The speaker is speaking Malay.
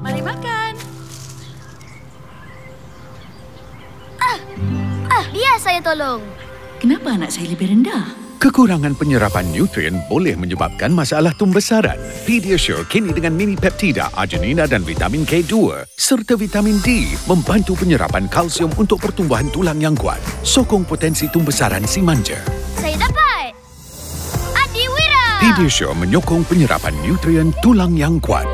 Mari makan. Biar saya tolong. Kenapa anak saya lebih rendah? Kekurangan penyerapan nutrien boleh menyebabkan masalah tumbesaran. Pediasure kini dengan mini peptida, arginina dan vitamin K2 serta vitamin D membantu penyerapan kalsium untuk pertumbuhan tulang yang kuat. Sokong potensi tumbesaran si manja. Saya dapat. Adiwira. Pediasure menyokong penyerapan nutrien tulang yang kuat.